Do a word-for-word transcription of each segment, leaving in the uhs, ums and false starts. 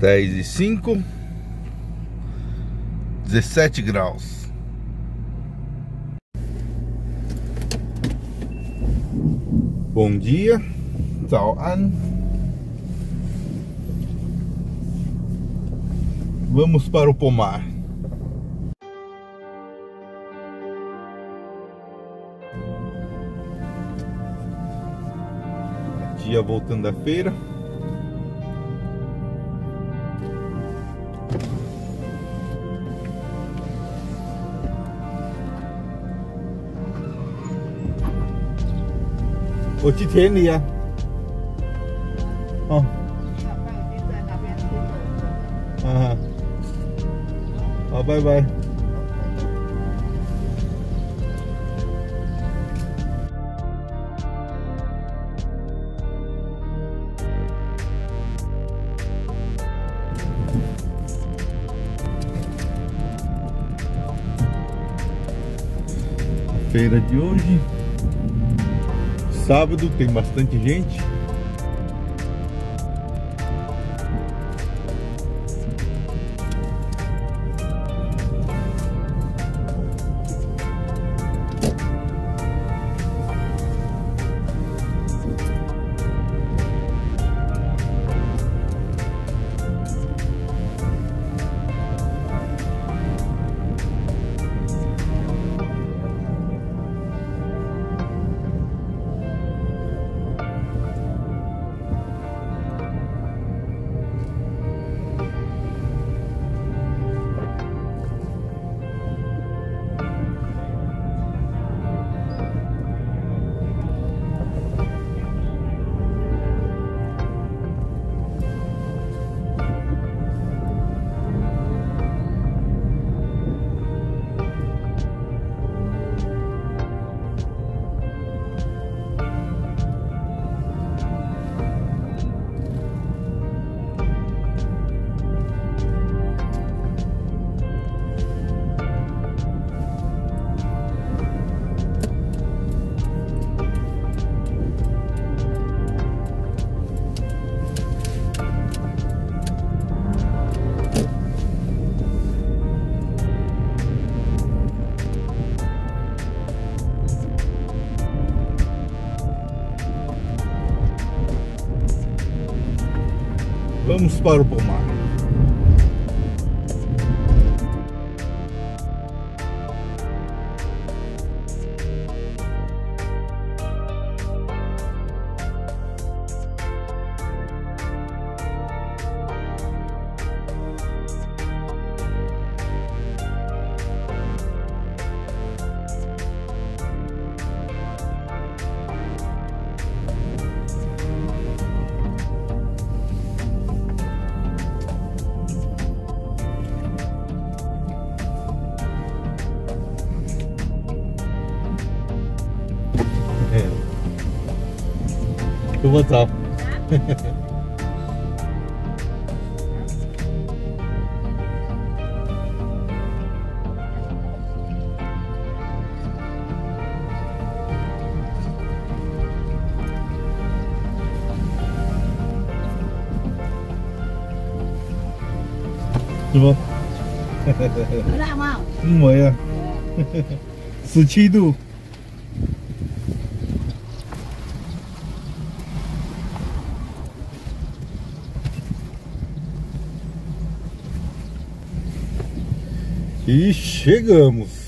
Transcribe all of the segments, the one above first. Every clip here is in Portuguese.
dez e cinco, dezessete graus. Bom dia, Zao An. Vamos para o pomar. A tia voltando da feira.我去田里啊。哦。啊。好，拜拜。Feira de hoje. Sábado tem bastante gente. Vamos para o pomar. Eu vou estar. Đúng không? Ở Lạng không? Không mới à. mười bảy độ. E chegamos.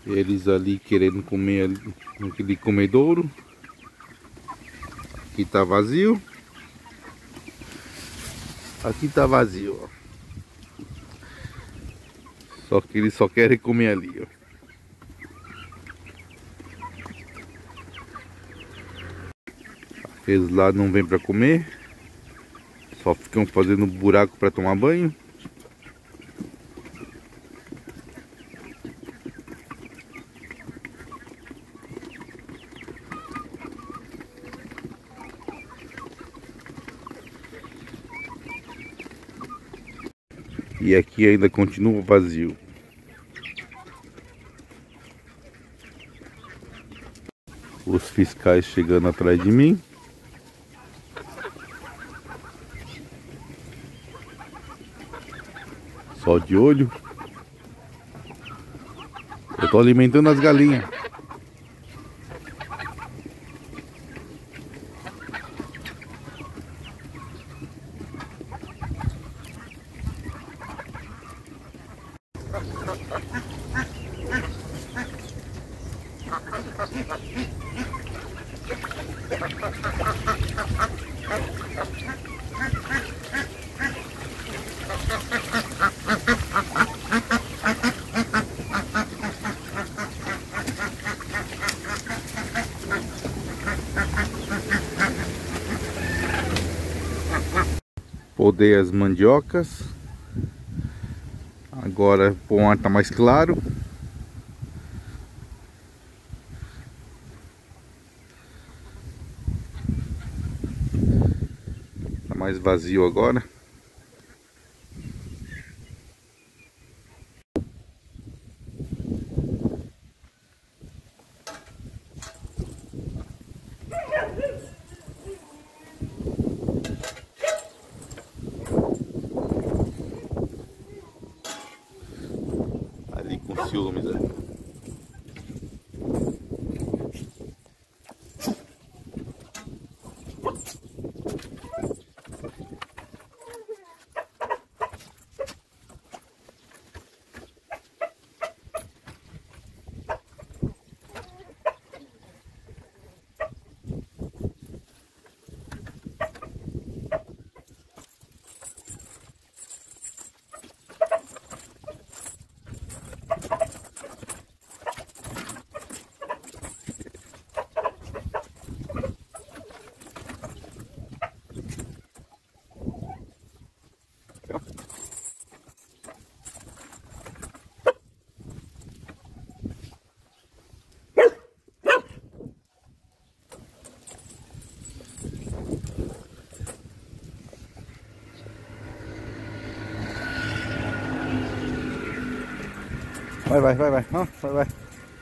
Eles ali querendo comer ali, naquele comedouro. Aqui tá vazio. Aqui tá vazio, ó. Só que eles só querem comer ali, ó. Eles lá não vêm pra comer. Só ficam fazendo buraco pra tomar banho. E aqui ainda continua vazio. Os fiscais chegando atrás de mim. Só de olho. Eu tô alimentando as galinhas. Podei as mandiocas. Agora o ar tá mais claro. Tá mais vazio agora. Com ciúmes, né? Vai, vai, vai, vai, ah, vai, vai.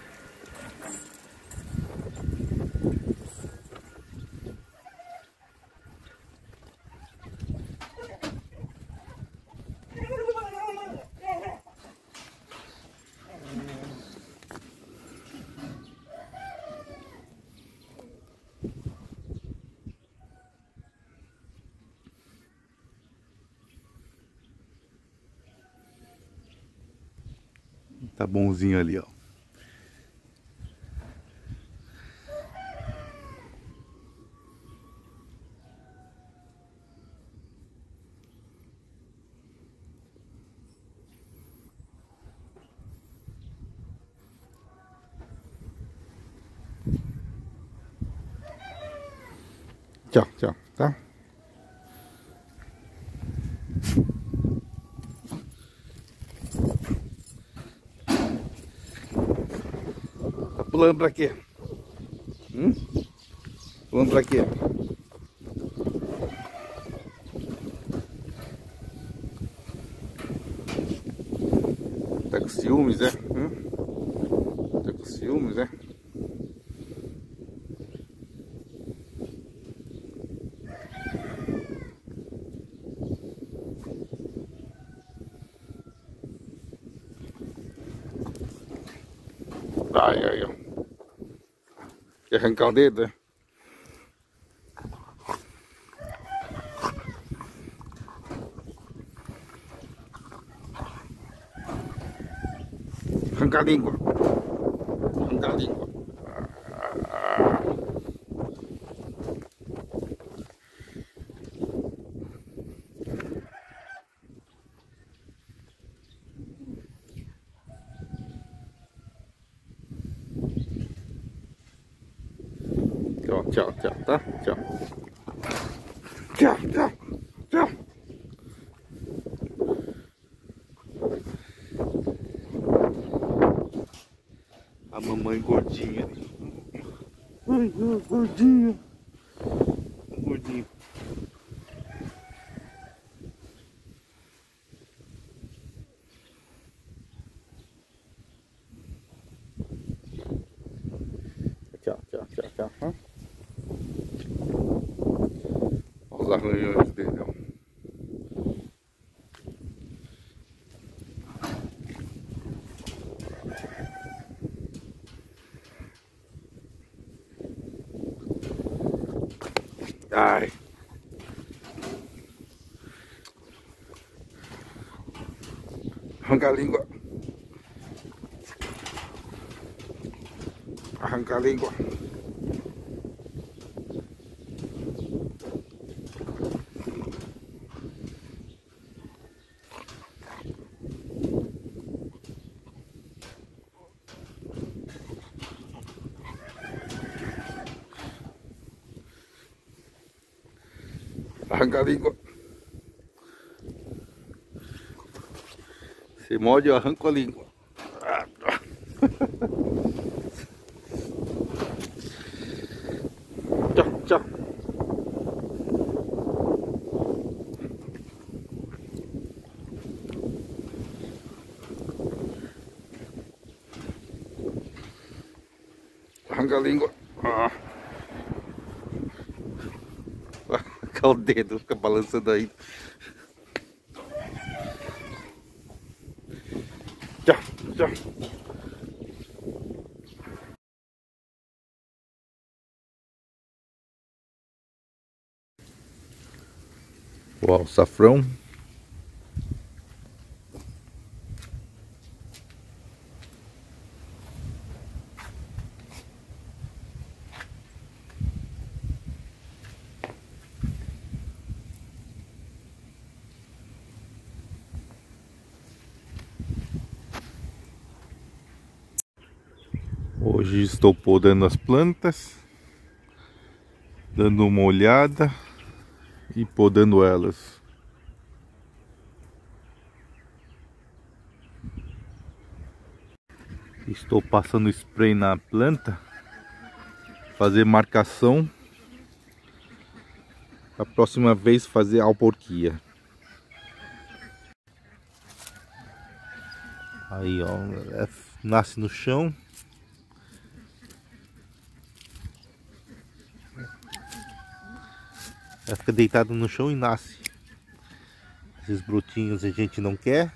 Tá bonzinho ali, ó. Tchau, tchau, tá? Tá pulando pra quê? Hum? Pulando pra quê? Tá com ciúmes, é? Hum? Tá com ciúmes, é? Ai, ai, ai. Quer arrancar o dedo, é? Arrancar a língua. arranca a língua. Tchau, tchau, tchau, tá? Tchau. Tchau, tchau, tchau. A mamãe gordinha ali. Ai, gordinha. Gordinho. Tchau, tchau, tchau, tchau. Olha os arranhões dele, ó. Ai. Arranca a língua. Arranca a língua. Arranca a língua. Se morde, eu arranco a língua. Tchau, tchau. Arranca a língua. Ah. O dedo fica balançando aí. Tchau, tchau. O alçafrão. Hoje estou podando as plantas, dando uma olhada e podando elas. Estou passando spray na planta, fazer marcação. A próxima vez fazer alporquia. Aí ó, é, nasce no chão. Ela fica deitada no chão e nasce. Esses brotinhos a gente não quer.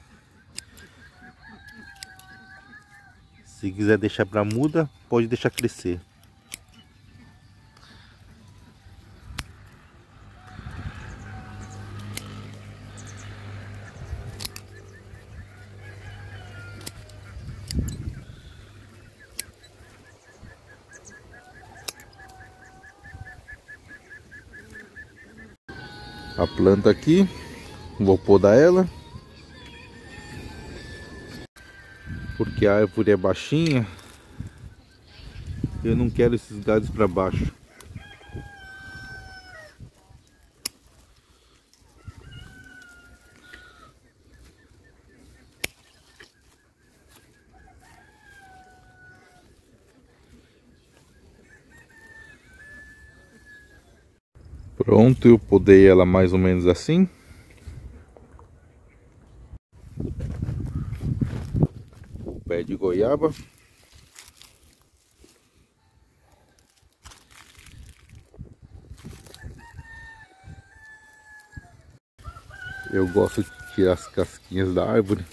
Se quiser deixar para muda, pode deixar crescer. A planta aqui, vou podar ela, porque a árvore é baixinha, eu não quero esses galhos para baixo. Pronto, eu podei ela mais ou menos assim. O pé de goiaba. Eu gosto de tirar as casquinhas da árvore.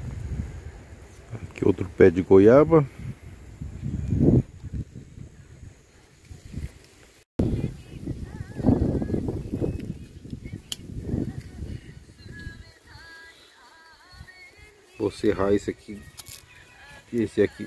Aqui outro pé de goiaba. serrar esse aqui e esse aqui.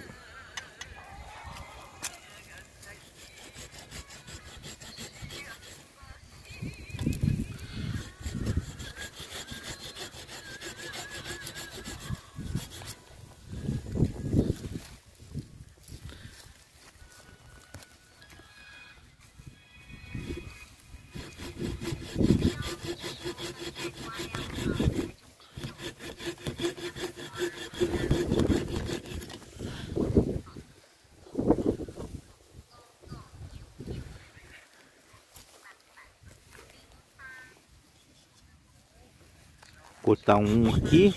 Cortar um aqui,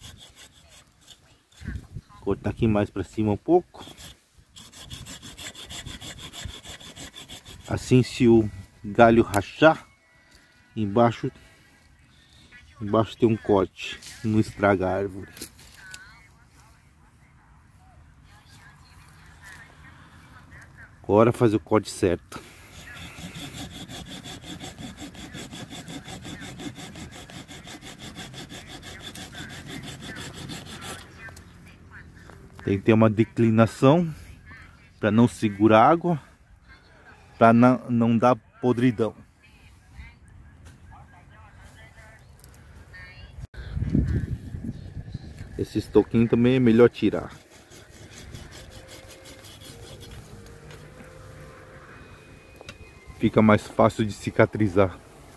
cortar aqui mais para cima um pouco, assim se o galho rachar, embaixo, embaixo tem um corte, não estraga a árvore. Agora fazer o corte certo. Tem que ter uma declinação para não segurar água, para não, não dar podridão. Esse estoquinho também é melhor tirar. Fica mais fácil de cicatrizar.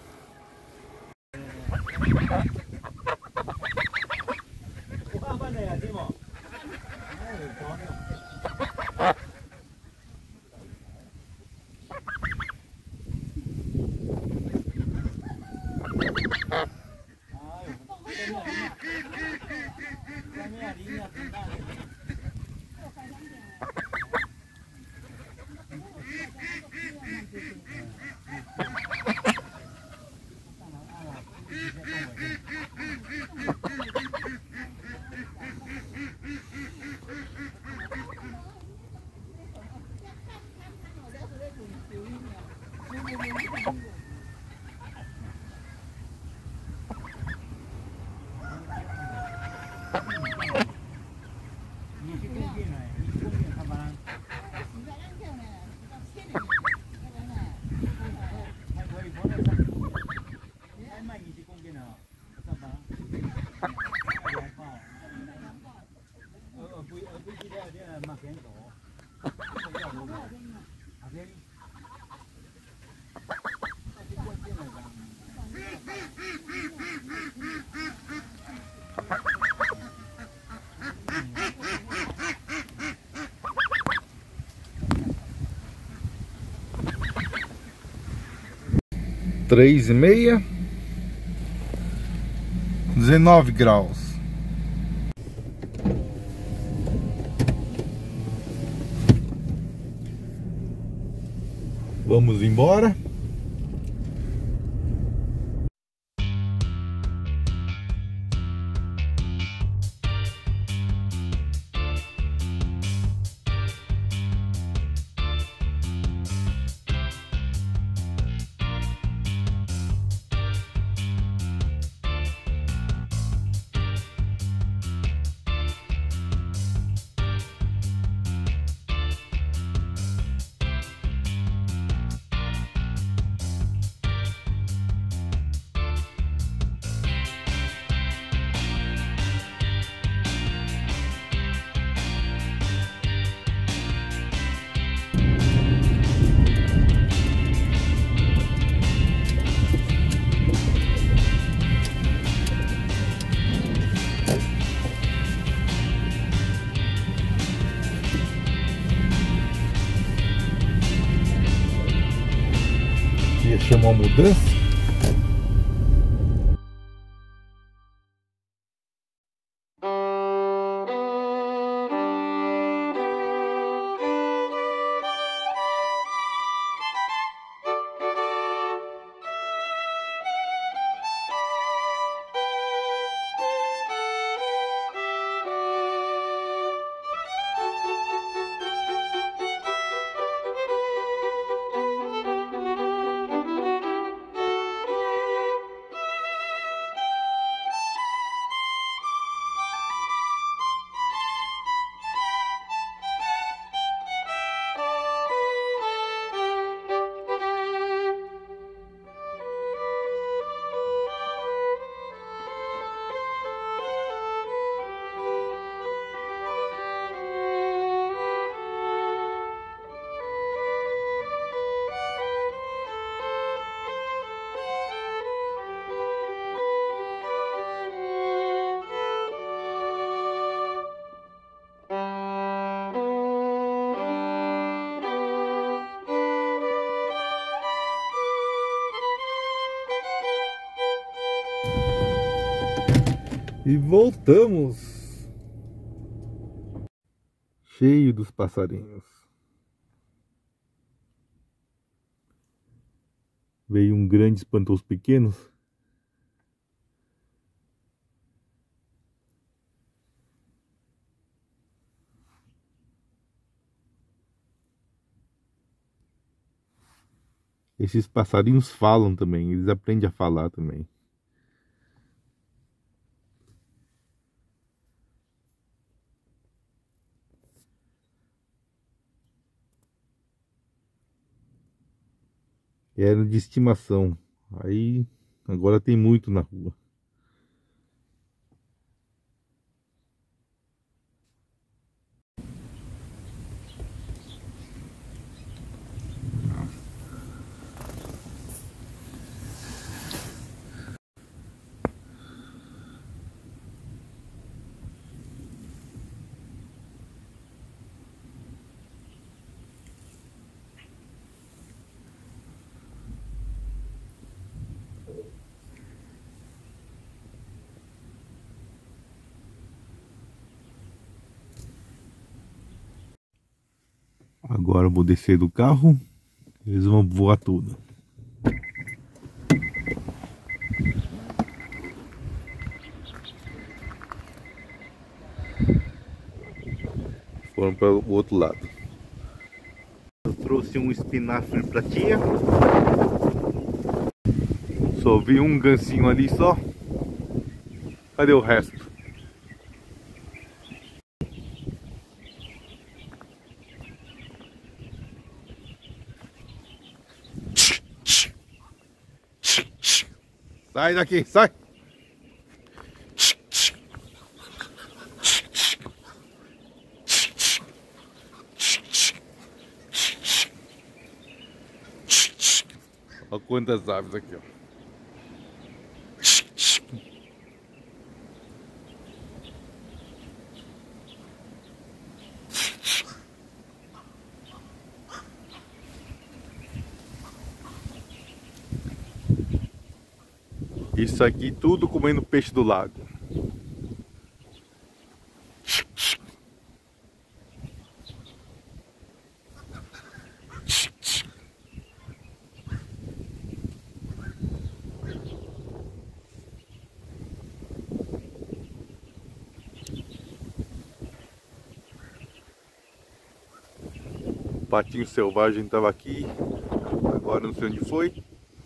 Três e meia, dezenove graus. Vamos embora. Chamou a mudança. E voltamos. Cheio dos passarinhos. Veio um grande, espantou os pequenos. Esses passarinhos falam também, eles aprendem a falar também. Eram de estimação. Aí agora tem muito na rua. Agora eu vou descer do carro. Eles vão voar tudo. Foram para o outro lado. Eu trouxe um espinafre para tia. Só vi um gancinho ali só. Cadê o resto? Sai daqui, sai! Olha quantas aves aqui, ó. Isso aqui tudo comendo peixe do lago. O patinho selvagem estava aqui, agora não sei onde foi.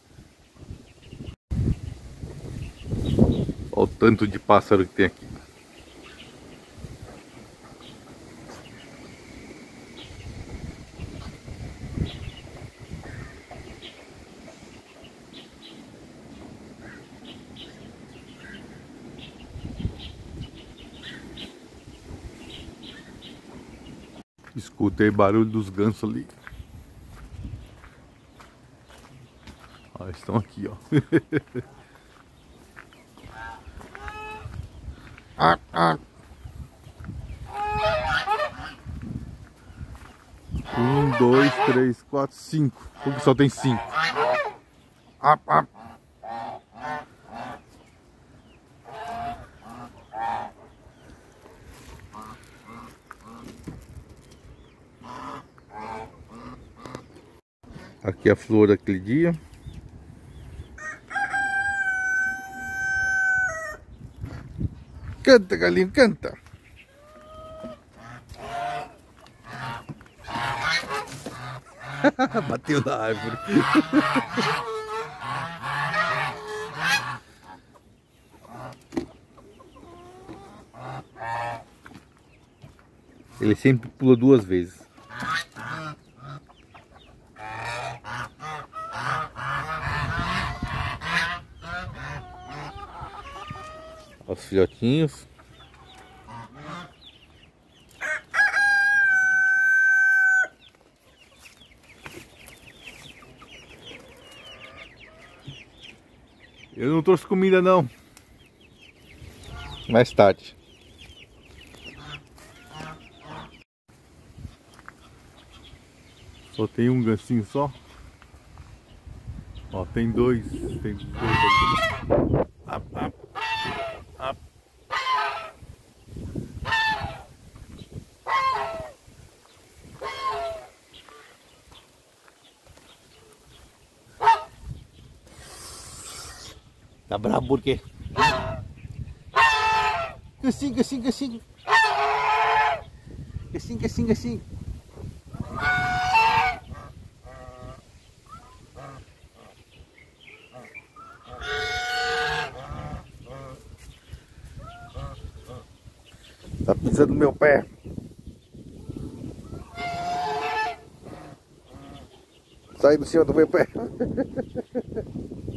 Olha o tanto de pássaro que tem aqui. Escutei barulho dos gansos ali. Ó, estão aqui, ó. Ah, ah. Um, dois, três, quatro, cinco. Porque só tem cinco. Ah, ah. Aqui a flor daquele dia. Canta, galinho, canta. Bateu na árvore. Ele sempre pula duas vezes. Os filhotinhos. Eu não trouxe comida não. Mais tarde. Só tem um gancinho só. Ó, tem dois. Tem dois aqui. Up, up, up. Tá brabo porque... Gacinho, gacinho, gacinho. Gacinho, gacinho, gacinho. Tá pisando no meu pé. Sai do cima do meu pé.